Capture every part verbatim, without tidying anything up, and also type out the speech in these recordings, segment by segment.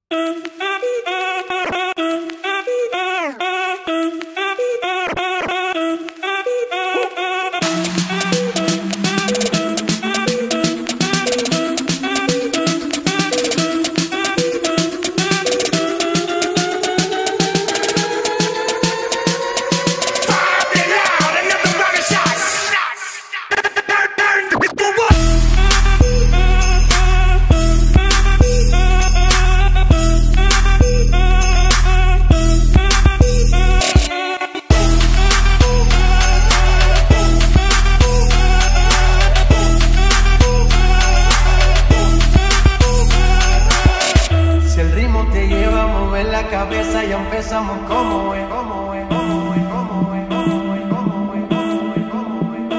La cabeza ya empezamos como es, como es, como es, como es, como es, como es, como es, como es,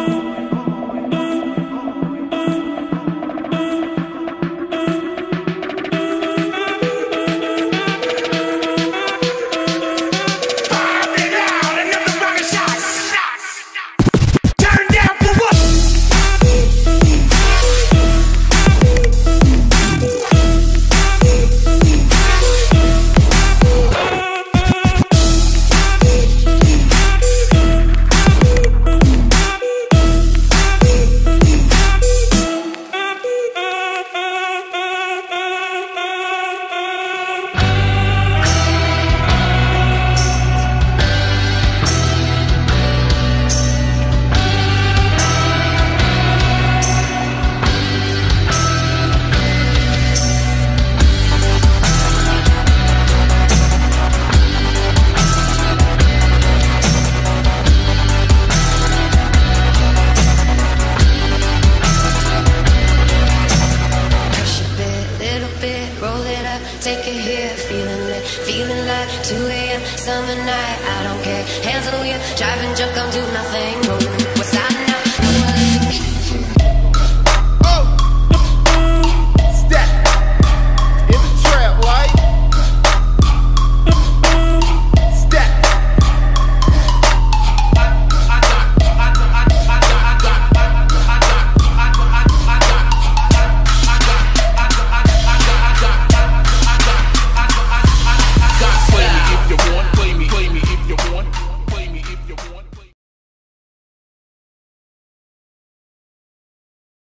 take it here, feeling it, feeling like two A M summer night. I don't care, hands on the wheel, driving, junk, don't do nothing. Rolling